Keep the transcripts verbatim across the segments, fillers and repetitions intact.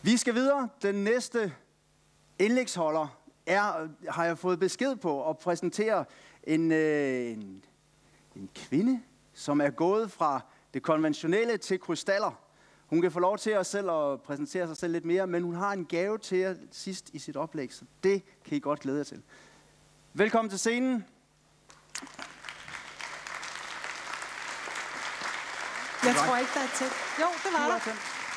Vi skal videre. Den næste indlægsholder er, har jeg fået besked på at præsentere en, øh, en, en kvinde, som er gået fra det konventionelle til krystaller. Hun kan få lov til at selv at præsentere sig selv lidt mere, men hun har en gave til jer sidst i sit oplæg, så det kan I godt glæde jer til. Velkommen til scenen. Jeg tror ikke, der er tændt. Jo, det var der.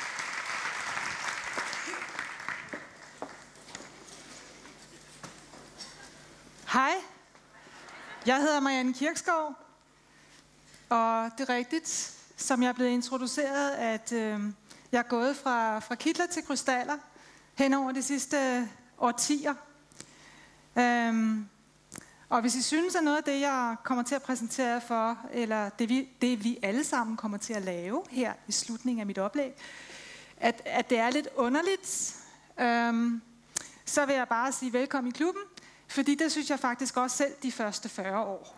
Hej, jeg hedder Marianne Kirkskov, og det er rigtigt, som jeg er blevet introduceret, at øh, jeg er gået fra, fra kitler til krystaller hen over de sidste årtier. Øhm, og hvis I synes, at noget af det, jeg kommer til at præsentere for, eller det vi, det vi alle sammen kommer til at lave her i slutningen af mit oplæg, at, at det er lidt underligt, øhm, så vil jeg bare sige velkommen i klubben, fordi det synes jeg faktisk også selv de første fyrre år.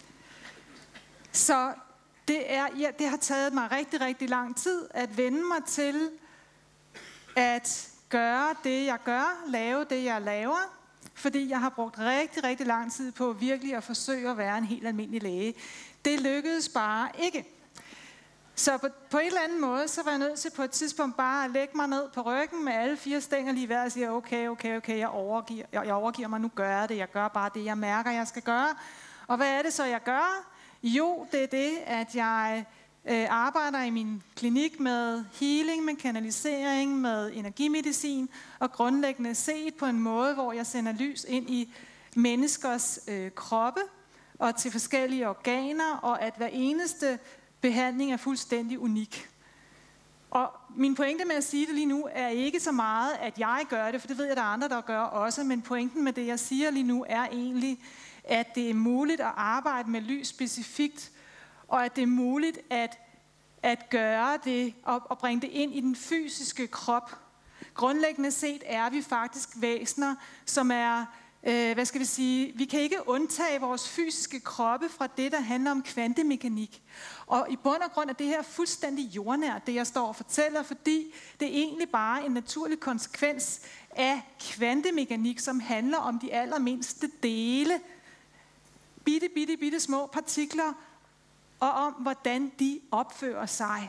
Så det, er, ja, det har taget mig rigtig, rigtig lang tid at vende mig til at gøre det, jeg gør, lave det, jeg laver, fordi jeg har brugt rigtig, rigtig lang tid på virkelig at forsøge at være en helt almindelig læge. Det lykkedes bare ikke. Så på, på en eller anden måde, så var jeg nødt til på et tidspunkt bare at lægge mig ned på ryggen med alle fire stænger lige hver og sige, okay, okay, okay, jeg overgiver, jeg, jeg overgiver mig, nu gør jeg det, jeg gør bare det, jeg mærker, jeg skal gøre. Og hvad er det så, jeg gør? Jo, det er det, at jeg øh, arbejder i min klinik med healing, med kanalisering, med energimedicin, og grundlæggende set på en måde, hvor jeg sender lys ind i menneskers øh, kroppe og til forskellige organer, og at hver eneste behandling er fuldstændig unik. Og min pointe med at sige det lige nu er ikke så meget, at jeg gør det, for det ved jeg, der er andre, der gør også, men pointen med det, jeg siger lige nu, er egentlig, at det er muligt at arbejde med lys specifikt, og at det er muligt at, at gøre det og, og bringe det ind i den fysiske krop. Grundlæggende set er vi faktisk væsener, som er, øh, hvad skal vi sige, vi kan ikke undtage vores fysiske kroppe fra det, der handler om kvantemekanik. Og i bund og grund er det her fuldstændig jordnært, det jeg står og fortæller, fordi det er egentlig bare en naturlig konsekvens af kvantemekanik, som handler om de allermindste dele, bitte, bitte, bitte små partikler, og om, hvordan de opfører sig.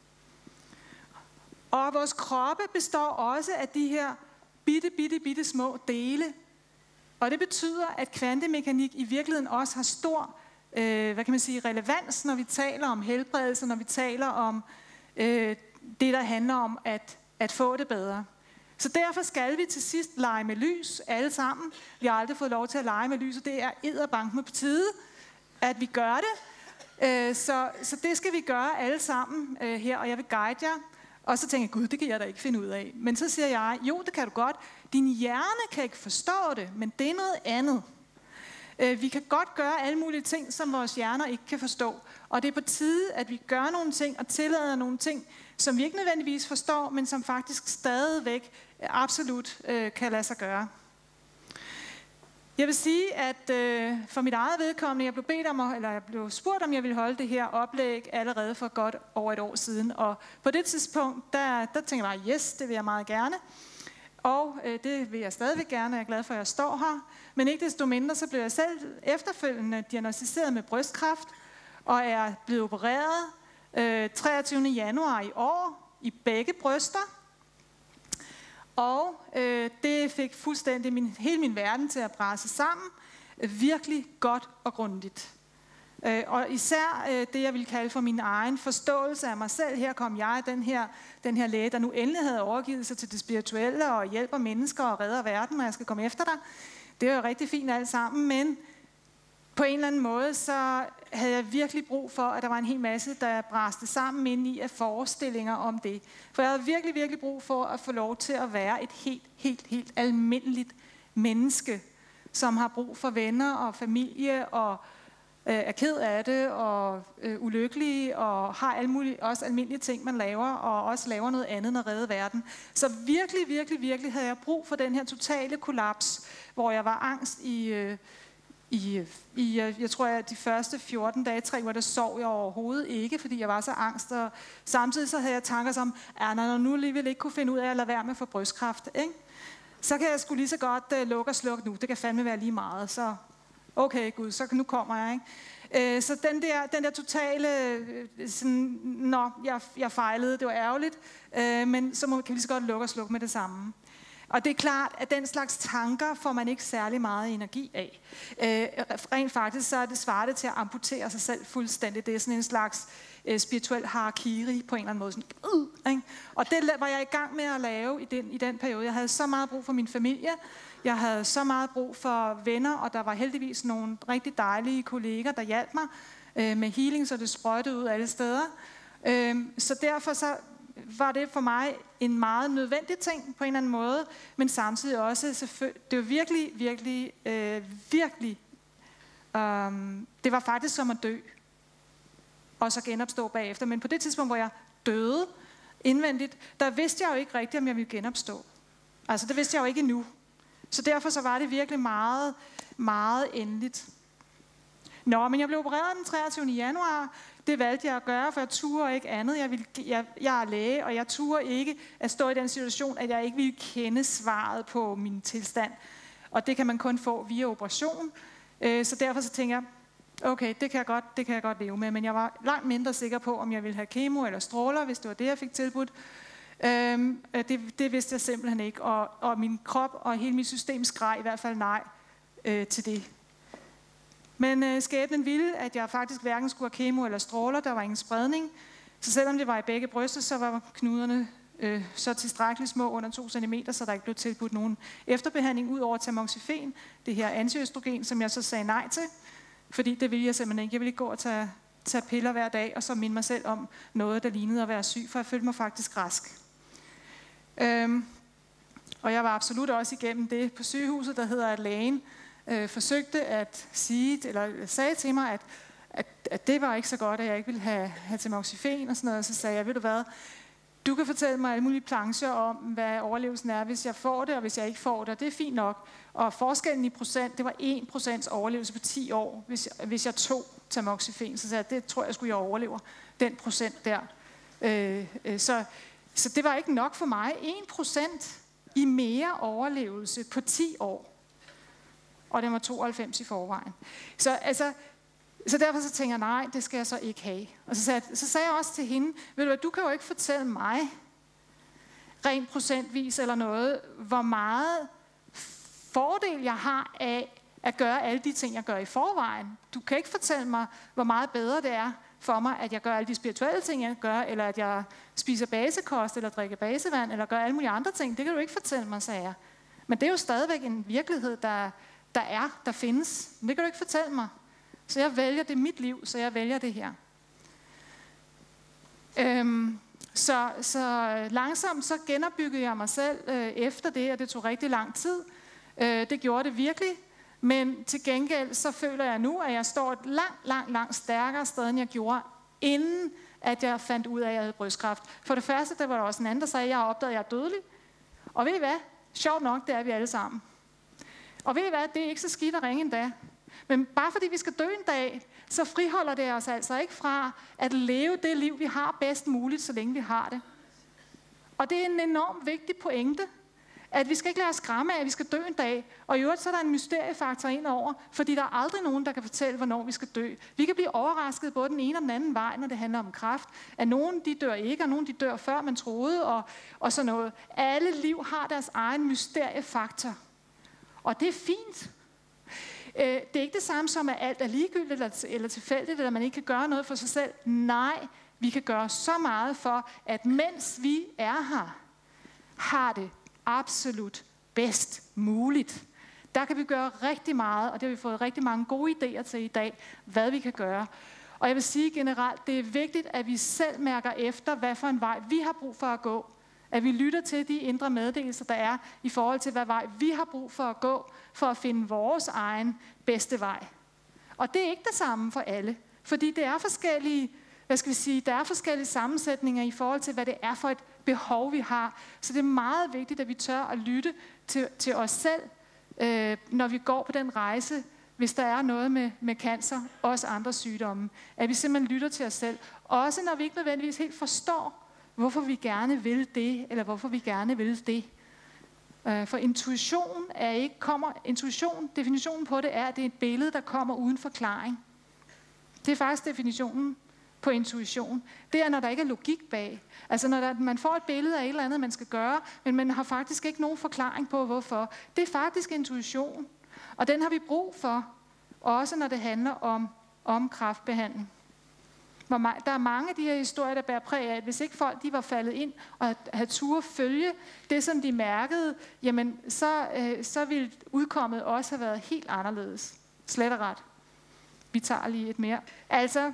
Og vores kroppe består også af de her bitte, bitte, bitte små dele. Og det betyder, at kvantemekanik i virkeligheden også har stor, øh, hvad kan man sige, relevans, når vi taler om helbredelse, når vi taler om øh, det, der handler om at, at få det bedre. Så derfor skal vi til sidst lege med lys, alle sammen. Vi har aldrig fået lov til at lege med lys, og det er edderbankme på tide, at vi gør det. Øh, så, så det skal vi gøre alle sammen øh, her, og jeg vil guide jer. Og så tænker jeg, gud, det kan jeg da ikke finde ud af. Men så siger jeg, jo, det kan du godt. Din hjerne kan ikke forstå det, men det er noget andet. Øh, vi kan godt gøre alle mulige ting, som vores hjerner ikke kan forstå. Og det er på tide, at vi gør nogle ting og tillader nogle ting, som vi ikke nødvendigvis forstår, men som faktisk stadigvæk absolut øh, kan lade sig gøre. Jeg vil sige, at øh, for mit eget vedkommende, jeg blev bedt om, eller jeg blev spurgt, om jeg ville holde det her oplæg allerede for godt over et år siden. Og på det tidspunkt, der, der tænkte jeg bare, yes, det vil jeg meget gerne. Og øh, det vil jeg stadigvæk gerne, jeg er glad for, at jeg står her. Men ikke desto mindre, så blev jeg selv efterfølgende diagnosticeret med brystkræft, og er blevet opereret øh, treogtyvende januar i år i begge bryster. Og øh, det fik fuldstændig min, hele min verden til at brase sammen. Øh, virkelig godt og grundigt. Øh, og især øh, det, jeg vil kalde for min egen forståelse af mig selv. Her kom jeg, den her, den her læge, der nu endelig havde overgivet sig til det spirituelle og hjælper mennesker og redder verden, og jeg skal komme efter dig. Det er jo rigtig fint alt sammen, men på en eller anden måde, så havde jeg virkelig brug for, at der var en hel masse, der braste sammen ind i af forestillinger om det. For jeg havde virkelig, virkelig brug for at få lov til at være et helt, helt, helt almindeligt menneske, som har brug for venner og familie, og øh, er ked af det, og øh, ulykkelige, og har alle mulige, også almindelige ting, man laver, og også laver noget andet end at redde verden. Så virkelig, virkelig, virkelig havde jeg brug for den her totale kollaps, hvor jeg var angst i... Øh, i, i, jeg tror, at de første fjorten dage, tre uger, der sov jeg overhovedet ikke, fordi jeg var så angst. Og samtidig så havde jeg tanker som, at når nu alligevel ikke kunne finde ud af at lade være med at få brystkræft, ikke? Så kan jeg sgu lige så godt uh, lukke og slukke nu. Det kan fandme være lige meget. Så okay, Gud, så nu kommer jeg, ikke? Uh, så den der, den der totale, uh, sådan, nå, jeg, jeg fejlede, det var ærgerligt, uh, men så må, kan vi lige så godt lukke og slukke med det samme. Og det er klart, at den slags tanker får man ikke særlig meget energi af. Øh, rent faktisk så er det svaret til at amputere sig selv fuldstændig. Det er sådan en slags øh, spirituel harakiri på en eller anden måde. Sådan, øh, ikke? Og det var jeg i gang med at lave i den, i den periode. Jeg havde så meget brug for min familie. Jeg havde så meget brug for venner, og der var heldigvis nogle rigtig dejlige kolleger, der hjalp mig øh, med healing, så det sprøjtede ud alle steder. Øh, så derfor så var det for mig en meget nødvendig ting på en eller anden måde, men samtidig også selvfølgelig, det var virkelig, virkelig, øh, virkelig, øh, det var faktisk som at dø, og så genopstå bagefter. Men på det tidspunkt, hvor jeg døde indvendigt, der vidste jeg jo ikke rigtigt, om jeg ville genopstå. Altså det vidste jeg jo ikke endnu. Så derfor så var det virkelig meget, meget endeligt. Nå, men jeg blev opereret den treogtyvende januar. Det valgte jeg at gøre, for jeg turde ikke andet. Jeg, ville, jeg, jeg er læge, og jeg turde ikke at stå i den situation, at jeg ikke ville kende svaret på min tilstand. Og det kan man kun få via operation. Så derfor så tænker jeg, okay, det kan jeg godt, det kan jeg godt leve med. Men jeg var langt mindre sikker på, om jeg ville have kemo eller stråler, hvis det var det, jeg fik tilbudt. Det, det vidste jeg simpelthen ikke. Og, og min krop og hele mit system skreg i hvert fald nej øh, til det. Men øh, skæbnen ville, at jeg faktisk hverken skulle have kemo eller stråler. Der var ingen spredning. Så selvom det var i begge bryster, så var knuderne øh, så tilstrækkeligt små, under to centimeter, så der ikke blev tilbudt nogen efterbehandling ud over tamoxifen, det her antiøstrogen, som jeg så sagde nej til. Fordi det ville jeg simpelthen ikke. Jeg ville ikke gå og tage, tage piller hver dag, og så minde mig selv om noget, der lignede at være syg, for jeg følte mig faktisk rask. Øhm, og jeg var absolut også igennem det på sygehuset, der hedder, at lægen øh, forsøgte at sige, eller sagde til mig, at, at, at det var ikke så godt, at jeg ikke ville have, have tamoxifen og sådan noget. Og så sagde jeg, ved du hvad, du kan fortælle mig alle mulige plancher om, hvad overlevelsen er, hvis jeg får det, og hvis jeg ikke får det, og det er fint nok. Og forskellen i procent, det var en procents overlevelse på ti år, hvis jeg, hvis jeg tog tamoxifen. Så sagde jeg, det tror jeg, skulle jeg overlever, den procent der. Øh, øh, så, så det var ikke nok for mig. en procent i mere overlevelse på ti år. Og det var tooghalvfems i forvejen. Så altså... Så derfor så tænker jeg, nej, det skal jeg så ikke have. Og så sagde, jeg, så sagde jeg også til hende, ved du hvad, du kan jo ikke fortælle mig, rent procentvis eller noget, hvor meget fordel jeg har af at gøre alle de ting, jeg gør i forvejen. Du kan ikke fortælle mig, hvor meget bedre det er for mig, at jeg gør alle de spirituelle ting, jeg gør, eller at jeg spiser basekost, eller drikker basevand, eller gør alle mulige andre ting. Det kan du ikke fortælle mig, sagde jeg. Men det er jo stadigvæk en virkelighed, der, der er, der findes. Men det kan du ikke fortælle mig. Så jeg vælger, det er mit liv, så jeg vælger det her. Øhm, så, så langsomt så genopbyggede jeg mig selv øh, efter det, og det tog rigtig lang tid. Øh, det gjorde det virkelig, men til gengæld så føler jeg nu, at jeg står et langt, langt, langt stærkere sted, end jeg gjorde, inden at jeg fandt ud af, at jeg havde brystkræft. For det første, der var der også en anden, der sagde, at jeg har opdaget, at jeg er dødelig. Og ved I hvad? Sjovt nok, det er vi alle sammen. Og ved I hvad? Det er ikke så skidt at ringe endda. Men bare fordi vi skal dø en dag, så friholder det os altså ikke fra at leve det liv, vi har bedst muligt, så længe vi har det. Og det er en enormt vigtig pointe, at vi skal ikke lade os skræmme af, at vi skal dø en dag. Og i øvrigt så er der en mysteriefaktor ind over, fordi der er aldrig nogen, der kan fortælle, hvornår vi skal dø. Vi kan blive overrasket både den ene og den anden vej, når det handler om kræft. At nogen de dør ikke, og nogen de dør før man troede, og, og sådan noget. Alle liv har deres egen mysteriefaktor. Og det er fint. Det er ikke det samme som, at alt er ligegyldigt eller, eller tilfældigt, eller man ikke kan gøre noget for sig selv. Nej, vi kan gøre så meget for, at mens vi er her, har det absolut bedst muligt. Der kan vi gøre rigtig meget, og det har vi fået rigtig mange gode idéer til i dag, hvad vi kan gøre. Og jeg vil sige generelt, det er vigtigt, at vi selv mærker efter, hvad for en vej vi har brug for at gå. At vi lytter til de indre meddelelser, der er i forhold til, hvad vej vi har brug for at gå, for at finde vores egen bedste vej. Og det er ikke det samme for alle, fordi det er forskellige, hvad skal vi sige, der er forskellige sammensætninger i forhold til, hvad det er for et behov, vi har. Så det er meget vigtigt, at vi tør at lytte til, til os selv, øh, når vi går på den rejse, hvis der er noget med, med cancer, også andre sygdomme. At vi simpelthen lytter til os selv. Også når vi ikke nødvendigvis helt forstår, hvorfor vi gerne vil det, eller hvorfor vi gerne vil det. For intuition er ikke kommer, intuition, definitionen på det er, at det er et billede, der kommer uden forklaring. Det er faktisk definitionen på intuition. Det er, når der ikke er logik bag. Altså når der, man får et billede af et eller andet, man skal gøre, men man har faktisk ikke nogen forklaring på, hvorfor. Det er faktisk intuition. Og den har vi brug for, også når det handler om, om kræftbehandling. Der er mange af de her historier, der bærer præg af, at hvis ikke folk de var faldet ind og havde turde følge det, som de mærkede, jamen så, øh, så ville udkommet også have været helt anderledes. Slet og ret. Vi tager lige et mere. Altså,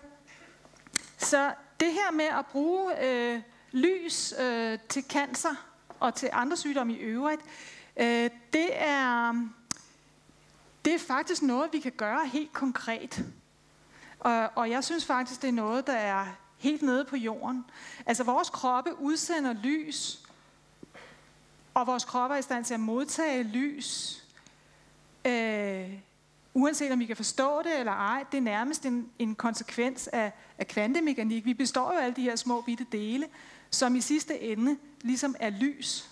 så det her med at bruge øh, lys øh, til cancer og til andre sygdomme i øvrigt, øh, det er, det er faktisk noget, vi kan gøre helt konkret. Og, og jeg synes faktisk, det er noget, der er helt nede på jorden. Altså, vores kroppe udsender lys, og vores kroppe er i stand til at modtage lys, øh, uanset om vi kan forstå det eller ej. Det er nærmest en, en konsekvens af, af kvantemekanik. Vi består jo af alle de her små bitte dele, som i sidste ende ligesom er lys.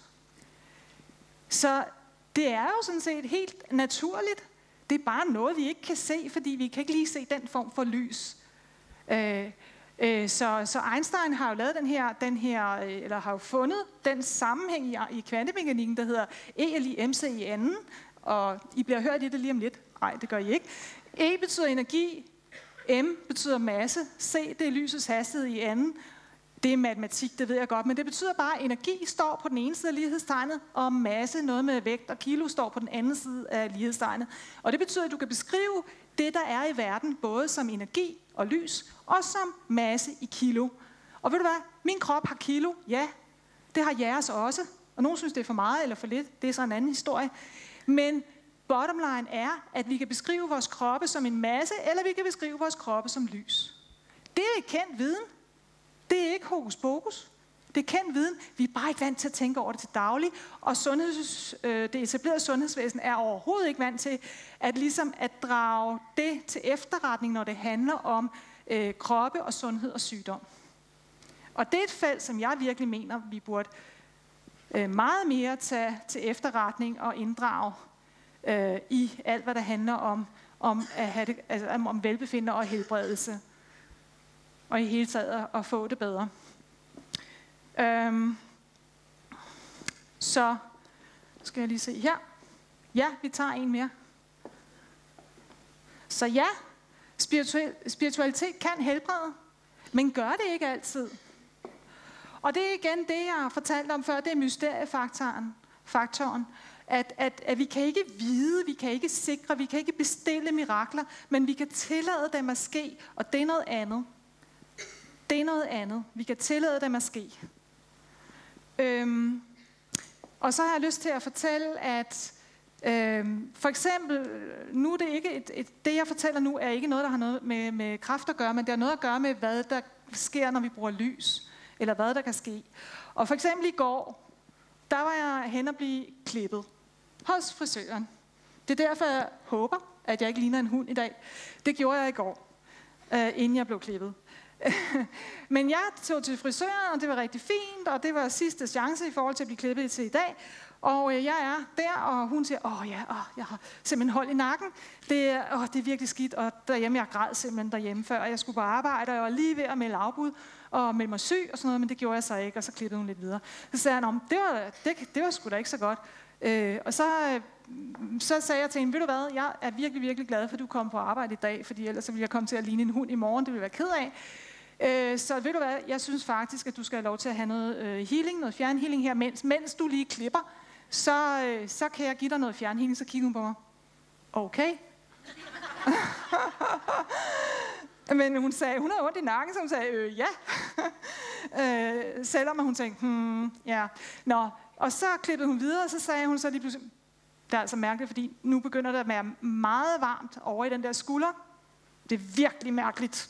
Så det er jo sådan set helt naturligt. Det er bare noget, vi ikke kan se, fordi vi kan ikke lige se den form for lys. Øh, øh, så, så Einstein har jo lavet den her, den her øh, eller har jo fundet den sammenhæng i, i kvantemekanikken, der hedder E er lige mc i anden, og I bliver hørt i det lige om lidt. Nej, det gør I ikke. E betyder energi, M betyder masse, C det er lysets hastighed i anden. Det er matematik, det ved jeg godt, men det betyder bare, at energi står på den ene side af lighedstegnet, og masse, noget med vægt og kilo, står på den anden side af lighedstegnet. Og det betyder, at du kan beskrive det, der er i verden, både som energi og lys, og som masse i kilo. Og ved du hvad? Min krop har kilo, ja. Det har jeres også. Og nogen synes, det er for meget eller for lidt. Det er så en anden historie. Men bottom line er, at vi kan beskrive vores kroppe som en masse, eller vi kan beskrive vores kroppe som lys. Det er kendt viden. Det er ikke hokus pokus. Det er kendt viden. Vi er bare ikke vant til at tænke over det til daglig. Og sundheds, øh, det etablerede sundhedsvæsen er overhovedet ikke vant til at, ligesom at drage det til efterretning, når det handler om øh, kroppe og sundhed og sygdom. Og det er et felt, som jeg virkelig mener, vi burde øh, meget mere tage til efterretning og inddrage øh, i alt, hvad der handler om, om, at have det, altså, om velbefindende og helbredelse. Og i hele taget at få det bedre. Øhm, så skal jeg lige se her. Ja, vi tager en mere. Så ja, spirituel, spiritualitet kan helbrede, men gør det ikke altid. Og det er igen det, jeg har fortalt om før, det er mysteriefaktoren. Faktoren, at, at, at vi kan ikke vide, vi kan ikke sikre, vi kan ikke bestille mirakler, men vi kan tillade dem at ske, og det er noget andet. Det er noget andet. Vi kan tillade dem at ske. Øhm, og så har jeg lyst til at fortælle, at øhm, for eksempel, nu er det ikke et, et, det jeg fortæller nu, er ikke noget, der har noget med, med kraft at gøre, men det har noget at gøre med, hvad der sker, når vi bruger lys, eller hvad der kan ske. Og for eksempel i går, der var jeg hen og blive klippet hos frisøren. Det er derfor, jeg håber, at jeg ikke ligner en hund i dag. Det gjorde jeg i går, øh, inden jeg blev klippet. Men jeg tog til frisøren, og det var rigtig fint, og det var sidste chance i forhold til at blive klippet til i dag. Og øh, jeg er der, og hun siger, åh ja, åh, jeg har simpelthen hold i nakken. Det er, åh, det er virkelig skidt, og derhjemme, jeg græd simpelthen derhjemme, før jeg skulle på arbejde, og jeg var lige ved at melde afbud og melde mig syg og sådan noget, men det gjorde jeg så ikke, og så klippede hun lidt videre. Så sagde han, det var, det, det var sgu da ikke så godt. Øh, og så, øh, så sagde jeg til hende, ved du hvad, jeg er virkelig, virkelig glad for, at du kom på arbejde i dag, fordi ellers så ville jeg komme til at ligne en hund i morgen, det ville jeg være ked af. Så ved du hvad, jeg synes faktisk, at du skal have lov til at have noget øh, healing, noget fjernhealing her, mens, mens du lige klipper, så, øh, så kan jeg give dig noget fjernhealing, så kigger hun på mig. Okay. Men hun sagde, hun havde ondt i nakken, så hun sagde, øh, ja. øh, selvom hun tænkte, hmm, ja. Nå, og så klippede hun videre, og så sagde hun så lige pludselig, det er altså mærkeligt, fordi nu begynder det at være meget varmt over i den der skulder. Det er virkelig mærkeligt.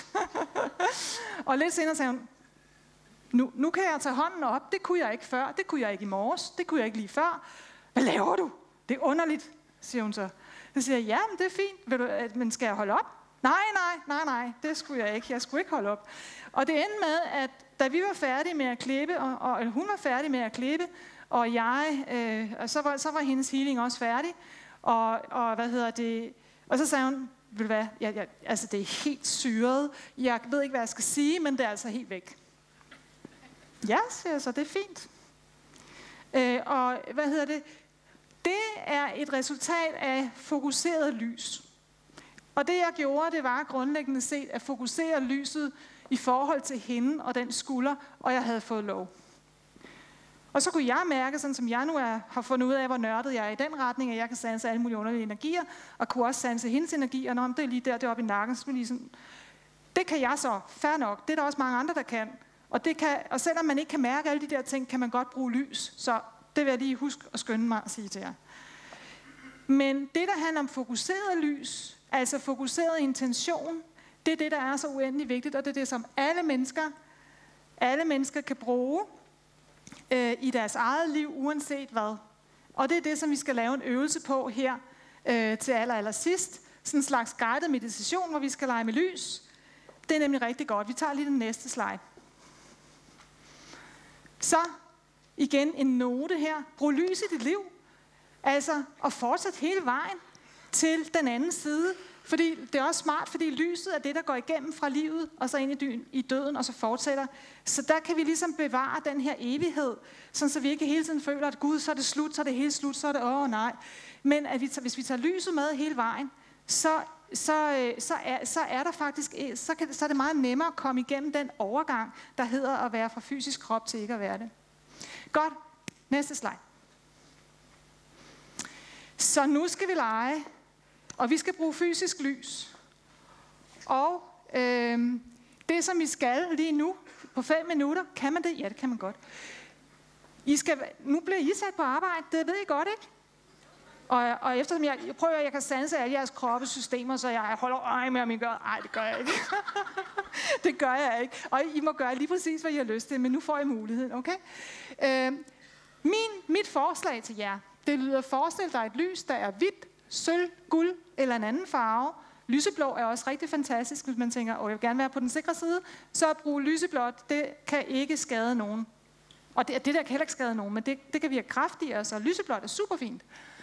Og lidt senere sagde hun, nu, nu kan jeg tage hånden op, det kunne jeg ikke før, det kunne jeg ikke i morges, det kunne jeg ikke lige før. Hvad laver du? Det er underligt, siger hun så. Så siger jeg, ja, men det er fint. Vil du, men skal jeg holde op? Nej, nej, nej, nej, det skulle jeg ikke. Jeg skulle ikke holde op. Og det endte med, at da vi var færdige med at klippe, og, og hun var færdig med at klippe, og jeg, øh, og så var, så var hendes healing også færdig. Og, og hvad hedder det? Og så sagde hun, ved du hvad, jeg, jeg, altså det er helt syret. Jeg ved ikke, hvad jeg skal sige, men det er altså helt væk. Ja, siger jeg så, det er fint. Øh, og hvad hedder det? Det er et resultat af fokuseret lys. Og det jeg gjorde, det var grundlæggende set at fokusere lyset i forhold til hende og den skulder, og jeg havde fået lov. Og så kunne jeg mærke, sådan som jeg nu er, har fundet ud af, hvor nørdet jeg er i den retning, at jeg kan sanse alle mulige underlige energier, og kunne også sanse hendes energier, når det er lige der, det er oppe i nakken, så ligesom, det kan jeg så, fair nok, det er der også mange andre, der kan. Og, det kan, og selvom man ikke kan mærke alle de der ting, kan man godt bruge lys, så det vil jeg lige huske at skynde mig at sige til jer. Men det, der handler om fokuseret lys, altså fokuseret intention, det er det, der er så uendelig vigtigt, og det er det, som alle mennesker, alle mennesker kan bruge øh, i deres eget liv, uanset hvad. Og det er det, som vi skal lave en øvelse på her øh, til aller, aller sidst. Sådan en slags guided meditation, hvor vi skal lege med lys. Det er nemlig rigtig godt. Vi tager lige den næste slide. Så igen en note her. Brug lys i dit liv. Altså, og fortsæt hele vejen til den anden side. Fordi det er også smart, fordi lyset er det, der går igennem fra livet, og så ind i, i døden, og så fortsætter. Så der kan vi ligesom bevare den her evighed, sådan så vi ikke hele tiden føler, at Gud, så er det slut, så er det helt slut, så er det åh nej. Men at vi, hvis vi tager lyset med hele vejen, så, så, så, er, så er der faktisk, så, kan, så er det meget nemmere at komme igennem den overgang, der hedder at være fra fysisk krop til ikke at være det. Godt. Næste slide. Så nu skal vi lege, og vi skal bruge fysisk lys. Og øh, det, som vi skal lige nu, på fem minutter, kan man det? Ja, det kan man godt. I skal, nu bliver I sat på arbejde, det ved I godt, ikke? Og, og eftersom jeg, jeg prøver, at jeg kan sanse alle jeres kroppesystemer, så jeg holder øje med, om I gør. Nej, det gør jeg ikke. Det gør jeg ikke. Og I må gøre lige præcis, hvad I har lyst til, men nu får I muligheden, okay? Øh, min, mit forslag til jer, det lyder, forestil dig et lys, der er hvidt, sølv, guld eller en anden farve. Lyseblå er også rigtig fantastisk, hvis man tænker, åh, jeg vil gerne være på den sikre side. Så at bruge lyseblåt, det kan ikke skade nogen. Og det, det der kan heller ikke skade nogen, men det, det kan virke kraftigere, så lyseblåt er super fint.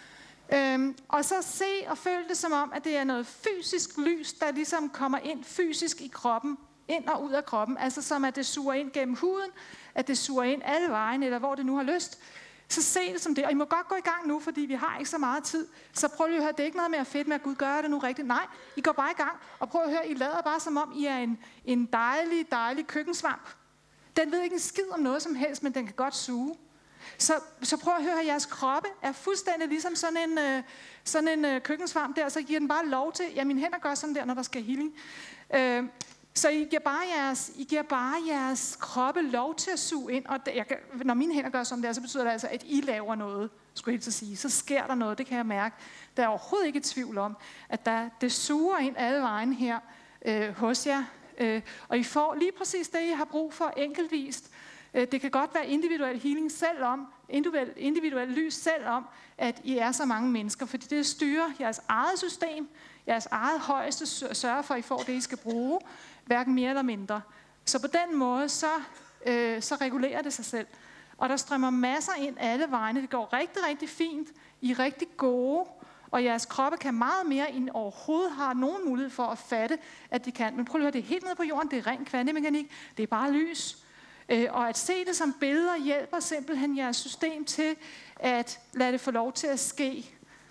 Øhm, og så se og føle det som om, at det er noget fysisk lys, der ligesom kommer ind fysisk i kroppen, ind og ud af kroppen. Altså som at det suger ind gennem huden, at det suger ind alle vejen, eller hvor det nu har lyst. Så se det som det, og I må godt gå i gang nu, fordi vi har ikke så meget tid. Så prøv lige at høre, det er ikke noget mere fedt med, at Gud gør det nu rigtigt. Nej, I går bare i gang, og prøv at høre, I lader bare som om, I er en, en dejlig, dejlig køkkensvamp. Den ved ikke en skid om noget som helst, men den kan godt suge. Så, så prøv at høre, at jeres kroppe er fuldstændig ligesom sådan en, øh, sådan en øh, køkkensvamp der, så giver den bare lov til, ja, mine hænder gør sådan der, når der skal healing. Øh, Så I giver, bare jeres, I giver bare jeres kroppe lov til at suge ind, og jeg kan, når mine hænder gør sådan der, så betyder det altså, at I laver noget, skulle jeg helt så sige. Så sker der noget, det kan jeg mærke. Der er overhovedet ikke tvivl om, at der, det suger ind alle vejen her øh, hos jer, øh, og I får lige præcis det, I har brug for enkeltvist. Øh, det kan godt være individuel healing selv om, individuel, individuel lys selv om, at I er så mange mennesker, fordi det styrer jeres eget system, jeres eget højeste sørger for, at I får det, I skal bruge, hverken mere eller mindre. Så på den måde, så, øh, så regulerer det sig selv. Og der strømmer masser ind alle vegne. Det går rigtig, rigtig fint. I er rigtig gode. Og jeres kroppe kan meget mere, end overhovedet har nogen mulighed for at fatte, at de kan. Men prøv at høre, det er helt nede på jorden. Det er ren kvantemekanik. Det er bare lys. Øh, og at se det som billeder hjælper simpelthen jeres system til at lade det få lov til at ske.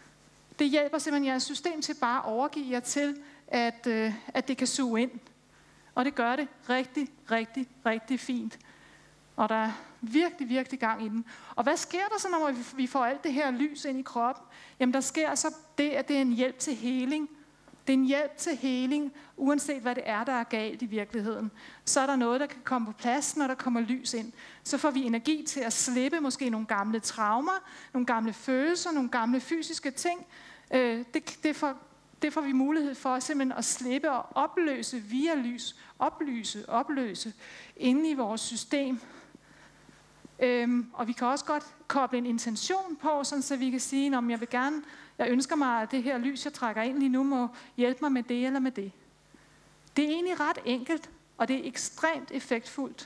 Det hjælper simpelthen jeres system til bare at overgive jer til, at, øh, at det kan suge ind. Og det gør det rigtig, rigtig, rigtig fint. Og der er virkelig, virkelig gang i den. Og hvad sker der så, når vi får alt det her lys ind i kroppen? Jamen der sker så det, at det er en hjælp til heling. Det er en hjælp til heling, uanset hvad det er, der er galt i virkeligheden. Så er der noget, der kan komme på plads, når der kommer lys ind. Så får vi energi til at slippe måske nogle gamle traumer, nogle gamle følelser, nogle gamle fysiske ting. Øh, det, det, får, det får vi mulighed for simpelthen at slippe og opløse via lys. Oplyse, opløse inde i vores system. Øhm, og vi kan også godt koble en intention på, sådan så vi kan sige, om jeg vil gerne Jeg ønsker mig, at det her lys, jeg trækker ind lige nu, må hjælpe mig med det eller med det. Det er egentlig ret enkelt, og det er ekstremt effektfuldt.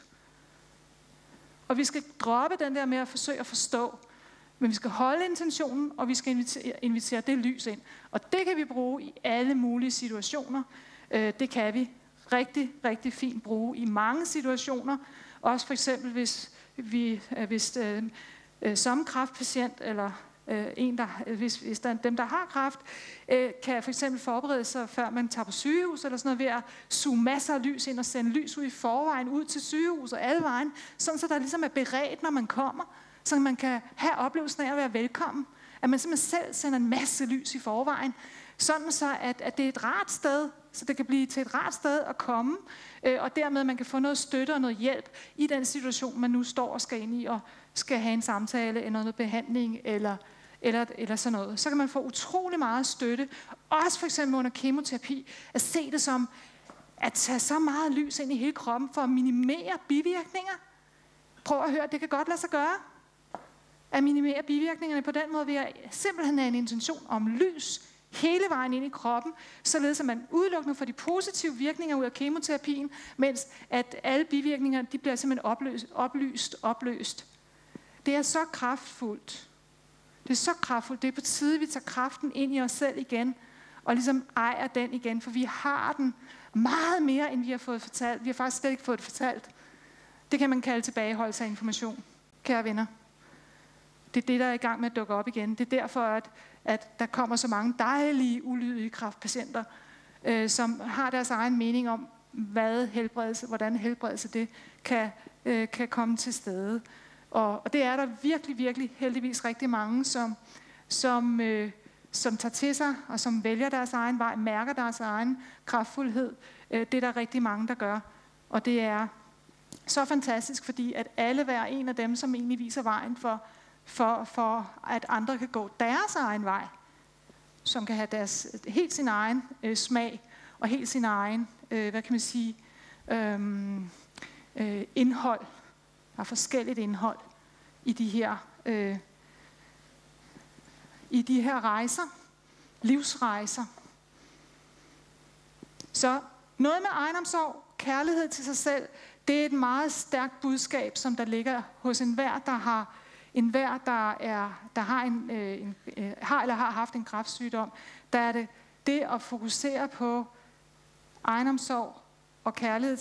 Og vi skal droppe den der med at forsøge at forstå. Men vi skal holde intentionen, og vi skal invitere, invitere det lys ind. Og det kan vi bruge i alle mulige situationer. Det kan vi rigtig, rigtig fint bruge i mange situationer. Også for eksempel, hvis, vi, hvis øh, som kræftpatient, eller øh, en, der, hvis, hvis der, dem, der har kræft, øh, kan for eksempel forberede sig, før man tager på sygehus, eller sådan noget, ved at suge masser af lys ind og sende lys ud i forvejen, ud til sygehus og alle vejen, sådan så der ligesom er beredt, når man kommer, så man kan have oplevelsen af at være velkommen. At man simpelthen selv sender en masse lys i forvejen, sådan så at, at det er et rart sted, så det kan blive til et rart sted at komme, øh, og dermed man kan få noget støtte og noget hjælp i den situation, man nu står og skal ind i, og skal have en samtale, eller noget behandling, eller, eller, eller sådan noget. Så kan man få utrolig meget støtte, også for eksempel under kemoterapi, at se det som at tage så meget lys ind i hele kroppen, for at minimere bivirkninger. Prøv at høre, det kan godt lade sig gøre. At minimere bivirkningerne på den måde, ved at simpelthen have en intention om lys hele vejen ind i kroppen, således at man udelukkende får de positive virkninger ud af kemoterapien, mens at alle bivirkninger, de bliver simpelthen opløst, oplyst, opløst. Det er så kraftfuldt. Det er så kraftfuldt. Det er på tide, at vi tager kraften ind i os selv igen, og ligesom ejer den igen, for vi har den meget mere, end vi har fået fortalt. Vi har faktisk slet ikke fået det fortalt. Det kan man kalde tilbageholdelse af information, kære venner. Det er det, der er i gang med at dukke op igen. Det er derfor, at, at der kommer så mange dejlige, ulydige kræftpatienter, øh, som har deres egen mening om, hvad helbredelse, hvordan helbredelse det kan, øh, kan komme til stede. Og, og det er der virkelig, virkelig heldigvis rigtig mange, som, som, øh, som tager til sig, og som vælger deres egen vej, mærker deres egen kraftfuldhed. Øh, det er der rigtig mange, der gør. Og det er så fantastisk, fordi at alle hver en af dem, som egentlig viser vejen for, For, for at andre kan gå deres egen vej, som kan have deres, helt sin egen øh, smag, og helt sin egen, øh, hvad kan man sige, øh, øh, indhold. Der er forskelligt indhold i de her, øh, i de her rejser, livsrejser. Så noget med egenomsorg, kærlighed til sig selv, det er et meget stærkt budskab, som der ligger hos enhver, der har En hver, der, er, der har, en, øh, en, øh, har eller har haft en kræftsygdom, der er det det at fokusere på egenomsorg og kærlighed.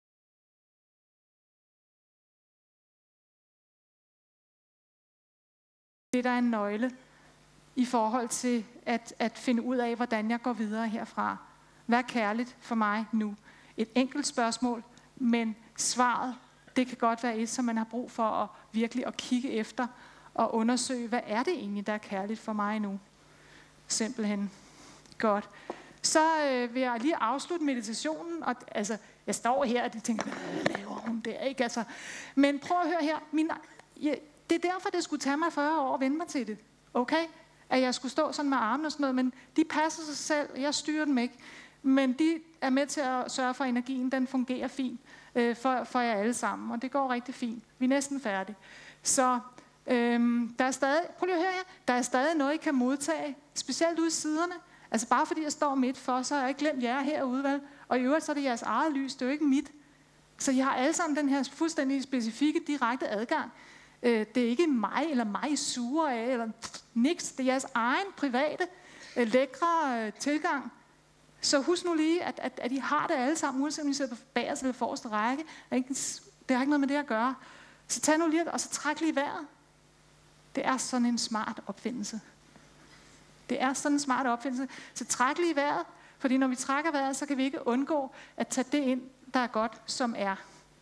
Det der er en nøgle i forhold til at, at finde ud af, hvordan jeg går videre herfra. Hvad er kærligt for mig nu? Et enkelt spørgsmål, men svaret, det kan godt være et, som man har brug for at virkelig at kigge efter og undersøge, hvad er det egentlig, der er kærligt for mig nu? Simpelthen. Godt. Så øh, vil jeg lige afslutte meditationen. Og, altså, jeg står her, og de tænker, hvad laver hun der? Ikke? Altså, men prøv at høre her. Min, ja, det er derfor, det skulle tage mig fyrre år at vende mig til det. Okay? At jeg skulle stå sådan med armene og sådan noget, men de passer sig selv. Jeg styrer dem ikke. Men de er med til at sørge for, at energien den fungerer fint øh, for, for jer alle sammen. Og det går rigtig fint. Vi er næsten færdige. Så øhm, der er stadig, prøv lige at høre her, der er stadig noget, I kan modtage, specielt ude i siderne. Altså bare fordi jeg står midt for, så har jeg ikke glemt jer herude, vel? Og i øvrigt så er det jeres eget lys, det er jo ikke mit. Så I har alle sammen den her fuldstændig specifikke, direkte adgang. Øh, det er ikke mig eller mig suger af, eller pff, niks. Det er jeres egen private, øh, lækre øh, tilgang. Så husk nu lige, at, at, at I har det alle sammen, uanset om I sidder på bagerste eller forreste række. Det har ikke noget med det at gøre. Så tag nu lige, og så træk lige vejret. Det er sådan en smart opfindelse. Det er sådan en smart opfindelse. Så træk lige vejret, fordi når vi trækker vejret, så kan vi ikke undgå at tage det ind, der er godt, som er.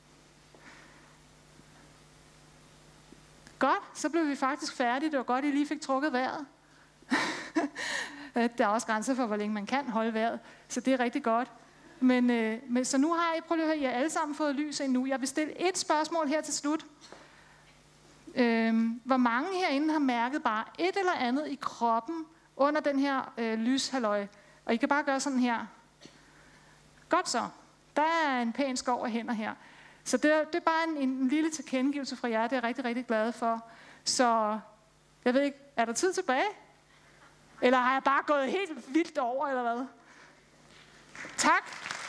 Godt, så blev vi faktisk færdige. Det var godt, I lige fik trukket vejret. Der er også grænser for, hvor længe man kan holde vejret, så det er rigtig godt. Men, øh, men så nu har I, prøv lige at høre, I har alle sammen fået lys endnu. Jeg vil stille et spørgsmål her til slut. Øhm, hvor mange herinde har mærket bare et eller andet i kroppen under den her øh, lyshalløj? Og I kan bare gøre sådan her. Godt så. Der er en pæn skov af hænder her. Så det, det er bare en, en lille tilkendegivelse fra jer. Det er jeg rigtig, rigtig glad for. Så jeg ved ikke, er der tid tilbage? Eller har jeg bare gået helt vildt over, eller hvad? Tak.